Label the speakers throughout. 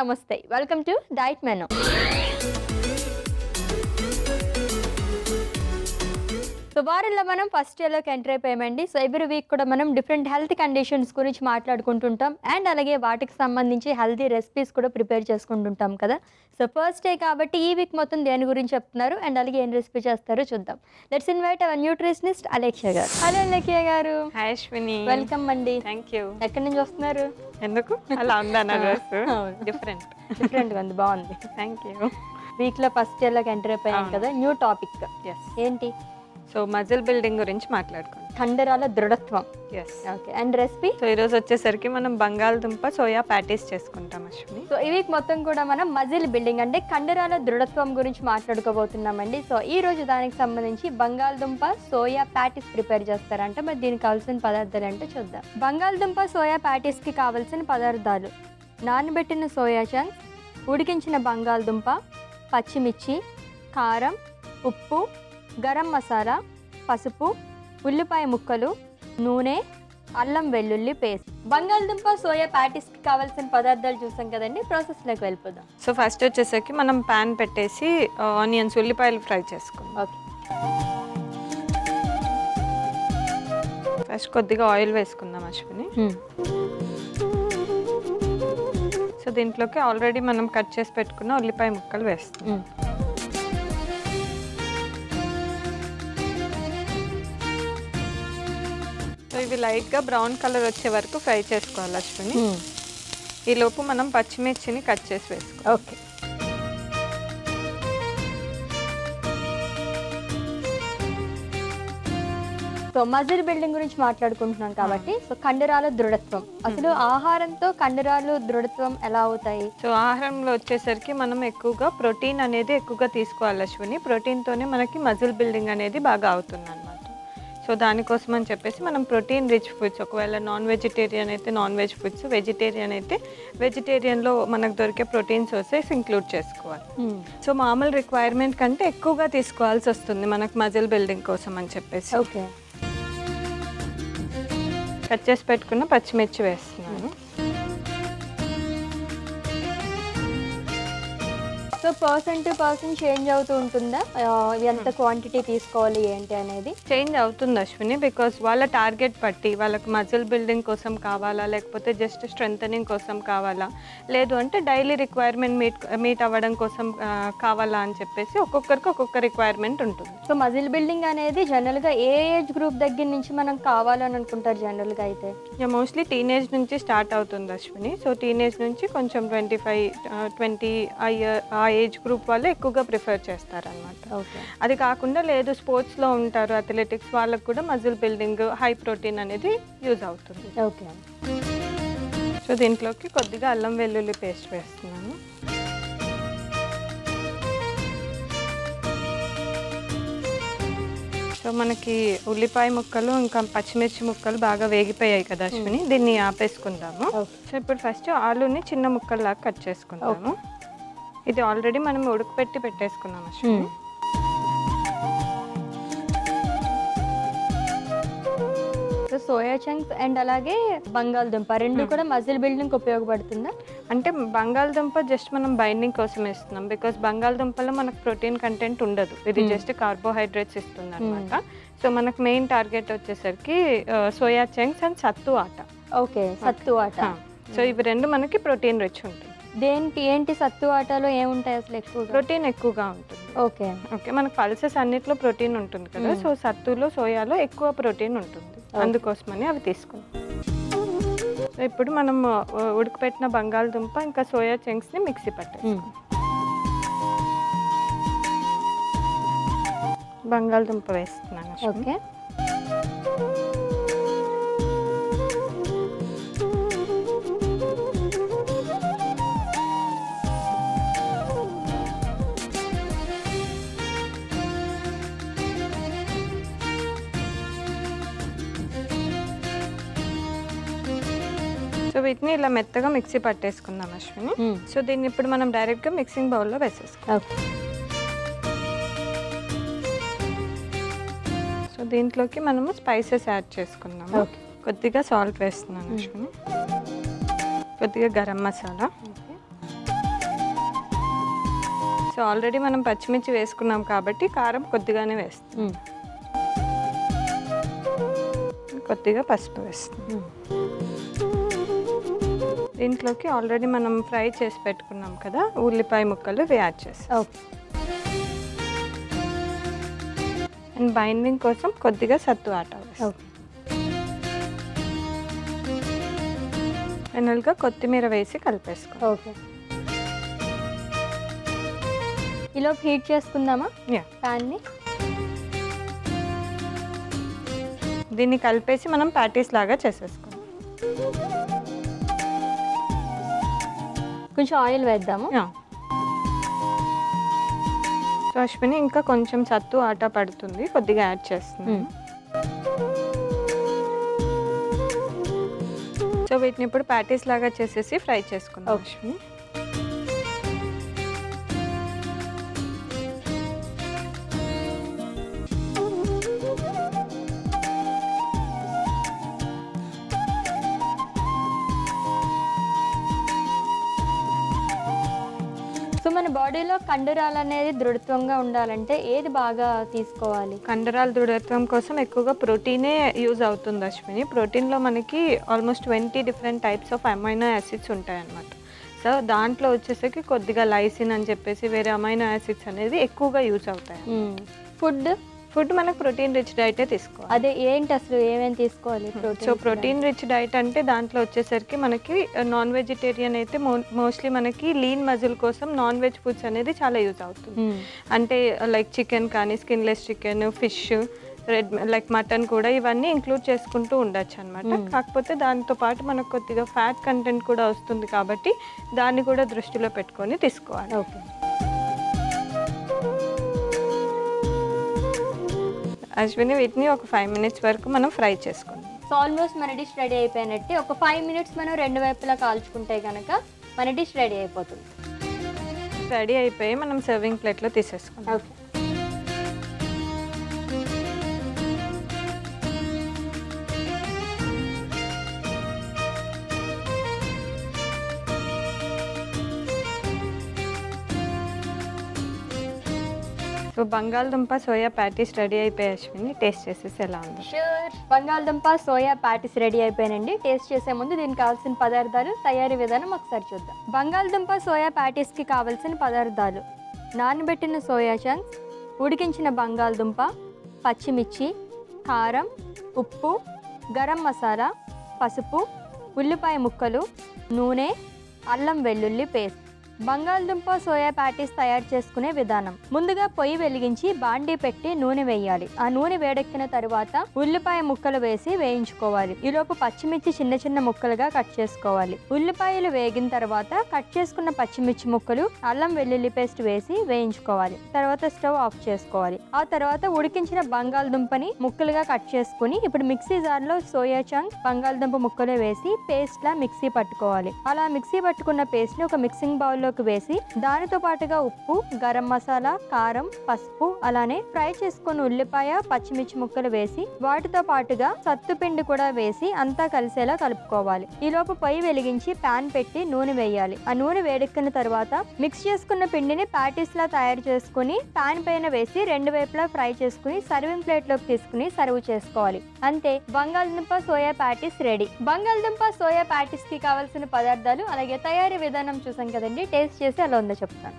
Speaker 1: నమస్తే welcome to diet menu so వారంలో మనం ఫస్ట్ ఇయర్లోకి ఎంటర్ అయిపోయామండి. సో ఎవ్రీ వీక్ కూడా మనం డిఫరెంట్ హెల్త్ కండిషన్స్ గురించి మాట్లాడుకుంటుంటాం అండ్ అలాగే వాటికి సంబంధించి హెల్తీ రెసిపీస్ కూడా ప్రిపేర్ చేసుకుంటుంటాం కదా. సో ఫస్ట్ డే కాబట్టి ఈ వీక్ మొత్తం దేని గురించి చెప్తున్నారు అండ్ అలాగే ఏం రెసిపీ చేస్తారో చూద్దాం. Let's invite our nutritionist Alekhya గారు. హలో అలేఖ్య గారు.
Speaker 2: హాయ్ అశ్విని.
Speaker 1: వెల్కమ్ అండి.
Speaker 2: Thank you.
Speaker 1: ఎక్కడి నుంచి వస్తున్నారు?
Speaker 2: ఎందుకు అలా ఉందన్న డ్రెస్
Speaker 1: డిఫరెంట్గా ఉంది, బాగుంది.
Speaker 2: Thank you.
Speaker 1: వీక్లో ఫస్ట్ ఇయర్లోకి ఎంటర్ అయిపోయాం కదా. న్యూ టాపిక్ ఏంటి?
Speaker 2: సో మజిల్ బిల్డింగ్ గురించి మాట్లాడుకుంటాం.
Speaker 1: కండరాల దృఢత్వం. ఓకే. And recipe?
Speaker 2: సో ఈరోజు వచ్చేసరికి మనం బంగాళదుంప సోయా ప్యాటీస్ చేసుకుంటాం అశ్విని.
Speaker 1: సో ఈ వీక్ మొత్తం కూడా మనం మజిల్ బిల్డింగ్ అంటే కండరాల దృఢత్వం గురించి మాట్లాడుకోబోతున్నామండి. సో ఈ రోజు దానికి సంబంధించి బంగాళదుంప సోయా ప్యాటీస్ ప్రిపేర్ చేస్తారంట. మరి దీనికి కావాల్సిన పదార్థాలు అంటే చూద్దాం. బంగాళదుంప సోయా ప్యాటీస్కి కావాల్సిన పదార్థాలు: నానబెట్టిన సోయా చంక్స్, ఉడికించిన బంగాళదుంప, పచ్చిమిర్చి, కారం, ఉప్పు, గరం మసాలా, పసుపు, ఉల్లిపాయ ముక్కలు, నూనె, అల్లం వెల్లుల్లి పేస్ట్. బంగాళదుంప సోయా ప్యాటీస్కి కావాల్సిన పదార్థాలు చూసాం కదండి. ప్రాసెస్లోకి వెళ్ళిపోదాం.
Speaker 2: సో ఫస్ట్ వచ్చేసరికి మనం ప్యాన్ పెట్టేసి ఆనియన్స్ ఉల్లిపాయలు ఫ్రై చేసుకుందాం.
Speaker 1: ఓకే.
Speaker 2: ఫస్ట్ కొద్దిగా ఆయిల్ వేసుకుందాం అశ్విని. సో దీంట్లోకి ఆల్రెడీ మనం కట్ చేసి పెట్టుకున్న ఉల్లిపాయ ముక్కలు వేస్తాం. సో ఇవి లైట్గా బ్రౌన్ కలర్ వచ్చే వరకు ఫ్రై చేసుకోవాలి అశ్విని. ఈలోపు మనం పచ్చిమిర్చిని కట్ చేసి వేసుకోవాలి.
Speaker 1: ఓకే. సో మజిల్ బిల్డింగ్ గురించి మాట్లాడుకుంటున్నాం కాబట్టి సో కండరాల దృఢత్వం, అసలు ఆహారంతో కండరాలు దృఢత్వం ఎలా అవుతాయి?
Speaker 2: సో ఆహారంలో వచ్చేసరికి మనం ఎక్కువగా ప్రోటీన్ అనేది ఎక్కువగా తీసుకోవాలి అశ్విని. ప్రోటీన్తోనే మనకి మజిల్ బిల్డింగ్ అనేది బాగా అవుతుంది అనమాట. సో దానికోసం అని చెప్పేసి మనం ప్రోటీన్ రిచ్ ఫుడ్స్, ఒకవేళ నాన్ వెజిటేరియన్ అయితే నాన్ వెజ్ ఫుడ్స్, వెజిటేరియన్ అయితే వెజిటేరియన్లో మనకు దొరికే ప్రోటీన్ సోర్సెస్ ఇంక్లూడ్ చేసుకోవాలి. సో మామూలు రిక్వైర్మెంట్ కంటే ఎక్కువగా తీసుకోవాల్సి వస్తుంది మనకు మజిల్ బిల్డింగ్ కోసం అని చెప్పేసి.
Speaker 1: ఓకే.
Speaker 2: కట్ చేసి పెట్టుకున్న పచ్చిమిర్చి వేస్తున్నాను.
Speaker 1: So person to person change అవుతూ ఉంటుందా ఎంత క్వాంటిటీ తీసుకోవాలి ఏంటి అనేది?
Speaker 2: చేంజ్ అవుతుంది అశ్విని, బికాస్ వాళ్ళ టార్గెట్ బట్టి వాళ్ళకి మజిల్ బిల్డింగ్ కోసం కావాలా, లేకపోతే జస్ట్ స్ట్రెంథనింగ్ కోసం కావాలా, లేదు అంటే డైలీ రిక్వైర్మెంట్ మీట్ అవ్వడం కోసం కావాలా అని చెప్పేసి ఒక్కొక్కరికి ఒక్కొక్క రిక్వైర్మెంట్ ఉంటుంది.
Speaker 1: సో మజిల్ బిల్డింగ్ అనేది జనరల్గా ఏ ఏజ్ గ్రూప్ దగ్గర నుంచి మనం కావాలని అనుకుంటారు జనరల్గా అయితే?
Speaker 2: మోస్ట్లీ టీనేజ్ నుంచి స్టార్ట్ అవుతుంది అశ్విని. సో టీనేజ్ నుంచి కొంచెం 25-20 ఆ ఏజ్ గ్రూప్ వాళ్ళు ఎక్కువగా ప్రిఫర్ చేస్తారనమాట. అది కాకుండా లేదు స్పోర్ట్స్లో ఉంటారు, అథ్లెటిక్స్, వాళ్ళకు కూడా మజిల్ బిల్డింగ్ హై ప్రోటీన్ అనేది యూజ్ అవుతుంది.
Speaker 1: ఓకే.
Speaker 2: సో దీంట్లోకి కొద్దిగా అల్లం వెల్లుల్లి పేస్ట్ వేస్తున్నాను. సో మనకి ఉల్లిపాయ ముక్కలు ఇంకా పచ్చిమిర్చి ముక్కలు బాగా వేగిపోయాయి కదా అశ్విని, దీన్ని ఆపేసుకుందాము. సో ఇప్పుడు ఫస్ట్ ఆలూని చిన్న ముక్కల్లాగా కట్ చేసుకుందాము. ఇది ఆల్రెడీ మనం ఉడకపెట్టి పెట్టేసుకున్నాం Ashwini.
Speaker 1: So soya chunks and అలాగే బంగాళదుంప రెండు కూడా మజిల్ బిల్డింగ్ ఉపయోగపడుతుందా?
Speaker 2: అంటే బంగాళదుంప జస్ట్ మనం బైండింగ్ కోసం వేస్తున్నాం, బికాస్ బంగాళదుంపలో మనకు ప్రోటీన్ కంటెంట్ ఉండదు, ఇది జస్ట్ కార్బోహైడ్రేట్స్ ఇస్తుంది అనమాట. సో మనకు మెయిన్ టార్గెట్ వచ్చేసరికి సోయా చంక్స్ అండ్ సత్తు ఆట.
Speaker 1: ఓకే, సత్తు ఆట.
Speaker 2: సో ఇవి రెండు మనకి ప్రోటీన్ రిచ్ ఉంటుంది.
Speaker 1: ఏంటి సత్తు ఆటలో ఏముంటాయి అసలు? ఎక్కువ
Speaker 2: ప్రోటీన్ ఎక్కువగా ఉంటుంది.
Speaker 1: ఓకే.
Speaker 2: ఓకే, మనకు పల్సెస్ అన్నిట్లో ప్రోటీన్ ఉంటుంది కదా. సో సత్తులో సోయాలో ఎక్కువ ప్రోటీన్ ఉంటుంది, అందుకోసమని అవి తీసుకున్నాం. సో ఇప్పుడు మనం ఉడకపెట్టిన బంగాళదుంప ఇంకా సోయా చంక్స్ని మిక్సీ పట్టేస్తాం. బంగాళదుంప వేస్తున్నాను.
Speaker 1: ఓకే.
Speaker 2: సో వీటిని ఇలా మెత్తగా మిక్సీ పట్టేసుకుందాం అశ్విని. సో దీన్ని ఇప్పుడు మనం డైరెక్ట్గా మిక్సింగ్ బౌల్లో వేసేసుకుందాం. సో దీంట్లోకి మనము స్పైసెస్ యాడ్ చేసుకుందాము. కొద్దిగా సాల్ట్ వేస్తున్నాను అశ్విని, కొద్దిగా గరం మసాలా, సో ఆల్రెడీ మనం పచ్చిమిర్చి వేసుకున్నాం కాబట్టి కారం కొద్దిగానే వేస్తాం. కొద్దిగా పసుపు వేస్తాం. దీంట్లోకి ఆల్రెడీ మనం ఫ్రై చేసి పెట్టుకున్నాం కదా ఉల్లిపాయ ముక్కలు యాడ్ చేస్తాం.
Speaker 1: ఓకే.
Speaker 2: అండ్ బైండింగ్ కోసం కొద్దిగా సత్తు ఆటా వేస్తాం.
Speaker 1: ఓకే.
Speaker 2: ఫైనల్గా కొత్తిమీర వేసి కలిపేసుకోవాలి.
Speaker 1: ఓకే. ఈలోపు హీట్ చేసుకుందామా ప్యాన్ని?
Speaker 2: దీన్ని కలిపేసి మనం ప్యాటీస్ లాగా చేసేసుకోవాలి.
Speaker 1: కొంచెం ఆయిల్ వేద్దాము.
Speaker 2: సో అశ్విని ఇంకా కొంచెం సత్తు ఆటా పడుతుంది, కొద్దిగా యాడ్ చేస్తున్నాను. సో వీటిని ఇప్పుడు ప్యాటీస్ లాగా చేసేసి ఫ్రై చేసుకుందాం అశ్విని.
Speaker 1: సో మన బాడీలో కండరాలు అనేది దృఢత్వంగా ఉండాలంటే ఏది బాగా తీసుకోవాలి?
Speaker 2: కండరాల దృఢత్వం కోసం ఎక్కువగా ప్రోటీనే యూజ్ అవుతుంది అశ్విని. ప్రోటీన్లో మనకి almost 20 different types of amino acids ఉంటాయన్నమాట. సో దాంట్లో వచ్చేసరికి కొద్దిగా లైసిన్ అని చెప్పేసి వేరే అమైనో యాసిడ్స్ అనేది ఎక్కువగా యూజ్ అవుతాయి. ఫుడ్ మనకు ప్రోటీన్ రిచ్ డైటే తీసుకోవాలి.
Speaker 1: అదే ఏంటి అసలు ఏమేమి తీసుకోవాలి?
Speaker 2: సో ప్రోటీన్ రిచ్ డైట్ అంటే దాంట్లో వచ్చేసరికి మనకి నాన్ వెజిటేరియన్ అయితే మోస్ట్లీ మనకి లీన్ మజిల్ కోసం నాన్ వెజ్ ఫుడ్స్ అనేది చాలా యూజ్ అవుతుంది. అంటే లైక్ చికెన్ కానీ, skinless chicken, fish, like mutton కూడా ఇవన్నీ ఇంక్లూడ్ చేసుకుంటూ ఉండొచ్చు అనమాట. కాకపోతే దాంతో పాటు మనకు కొద్దిగా ఫ్యాట్ కంటెంట్ కూడా వస్తుంది కాబట్టి దాన్ని కూడా దృష్టిలో పెట్టుకొని తీసుకోవాలి.
Speaker 1: ఓకే.
Speaker 2: అశ్విని వీటిని ఒక 5 minutes వరకు మనం ఫ్రై చేసుకుందాం.
Speaker 1: సో ఆల్మోస్ట్ మన డిష్ రెడీ అయిపోయినట్టే. ఒక 5 minutes మనం 2 వైపులా కాల్చుకుంటే కనుక మన డిష్ రెడీ అయిపోతుంది.
Speaker 2: రెడీ అయిపోయి మనం సర్వింగ్ ప్లేట్లో తీసేసుకుందాం.
Speaker 1: ఓకే.
Speaker 2: సో బంగాళదుంప సోయా ప్యాటీస్ రెడీ అయిపోయి అశ్విని టేస్ట్ చేసేసి ఎలా ఉంది?
Speaker 1: షూర్. బంగాళదుంప సోయా ప్యాటీస్ రెడీ అయిపోయానండి. టేస్ట్ చేసే ముందు దీనికి కావాల్సిన పదార్థాలు, తయారీ విధానం ఒకసారి చూద్దాం. బంగాళదుంప సోయా ప్యాటీస్కి కావాల్సిన పదార్థాలు: నానబెట్టిన సోయా చంక్స్, ఉడికించిన బంగాళదుంప, పచ్చిమిర్చి, కారం, ఉప్పు, గరం మసాలా, పసుపు, ఉల్లిపాయ ముక్కలు, నూనె, అల్లం వెల్లుల్లి పేస్ట్. బంగాళదుంప సోయా ప్యాటీస్ తయారు చేసుకునే విధానం: ముందుగా పొయ్యి వెలిగించి బాండీ పెట్టి నూనె వేయాలి. ఆ నూనె వేడెక్కిన తరువాత ఉల్లిపాయ ముక్కలు వేసి వేయించుకోవాలి. ఈలోపు పచ్చిమిర్చి చిన్న చిన్న ముక్కలుగా కట్ చేసుకోవాలి. ఉల్లిపాయలు వేగిన తర్వాత కట్ చేసుకున్న పచ్చిమిర్చి ముక్కలు, అల్లం వెల్లుల్లి పేస్ట్ వేసి వేయించుకోవాలి. తర్వాత స్టవ్ ఆఫ్ చేసుకోవాలి. ఆ తర్వాత ఉడికించిన బంగాళదుంపని ముక్కలుగా కట్ చేసుకుని ఇప్పుడు మిక్సీ జార్లో సోయా చంక్, బంగాళదుంప ముక్కలు వేసి పేస్ట్ లా మిక్సీ పట్టుకోవాలి. అలా మిక్సీ పట్టుకున్న పేస్ట్ ని ఒక మిక్సింగ్ బౌల్ లోకి వేసి దానితో పాటుగా ఉప్పు, గరం మసాలా, కారం, పసుపు, అలానే ఫ్రై చేసుకున్న ఉల్లిపాయ, పచ్చిమిర్చి ముక్కలు వేసి వాటితో పాటుగా సత్తుపిండి కూడా వేసి అంతా కలిసేలా కలుపుకోవాలి. ఈలోపు పొయ్యి వెలిగించి ప్యాన్ పెట్టి నూనె వేయాలి. ఆ నూనె వేడెక్కిన తర్వాత మిక్స్ చేసుకున్న పిండిని ప్యాటీస్ లా తయారు చేసుకుని ప్యాన్ పైన వేసి 2 వైపులా ఫ్రై చేసుకుని సర్వింగ్ ప్లేట్ లోకి తీసుకుని సర్వ్ చేసుకోవాలి. అంతే, బంగాళదుంప సోయా ప్యాటీస్ రెడీ. బంగాళదుంప సోయా ప్యాటీస్ కి కావాల్సిన పదార్థాలు అలాగే తయారీ విధానం చూసాం కదండి. టేస్ట్ చేసి ఎలా ఉందో చెప్తాను.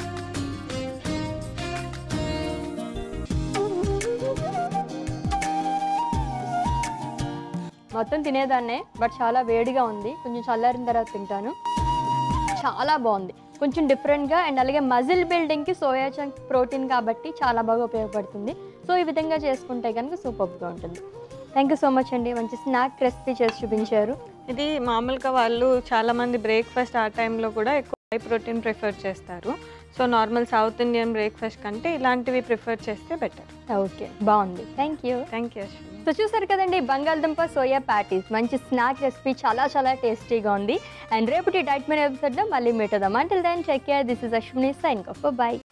Speaker 1: మొత్తం తినేదాన్నే, బట్ చాలా వేడిగా ఉంది. కొంచెం చల్లారిన తర్వాత తింటాను. చాలా బాగుంది, కొంచెం డిఫరెంట్గా. అండ్ అలాగే మజిల్ బిల్డింగ్కి సోయా చంక్ ప్రోటీన్ కాబట్టి చాలా బాగా ఉపయోగపడుతుంది. సో ఈ విధంగా చేసుకుంటే కనుక సూపర్గా ఉంటుంది. థ్యాంక్ యూ సో మచ్ అండి. మంచి స్నాక్ రెసిపీ చేసి చూపించారు.
Speaker 2: ఇది మామూలుగా వాళ్ళు చాలామంది బ్రేక్ఫాస్ట్ ఆ టైంలో కూడా ఎక్కువ హై ప్రోటీన్ ప్రిఫర్ చేస్తారు. So normal south Indian breakfast కంటే ఇలాంటివి ప్రిఫర్ చేస్తే బెటర్.
Speaker 1: ఓకే, బాగుంది. Thank you.
Speaker 2: అశ్విని.
Speaker 1: సో చూసారు కదండి, బంగాళదుంప సోయా ప్యాటీస్ మంచి స్నాక్ రెసిపీ, చాలా చాలా టేస్టీగా ఉంది. అండ్ రేపటి డైట్ మెనూ ఎపిసోడ్లో మళ్ళీ మీట్ అవుదాం. Until then take care. This is Ashwini signing off. By.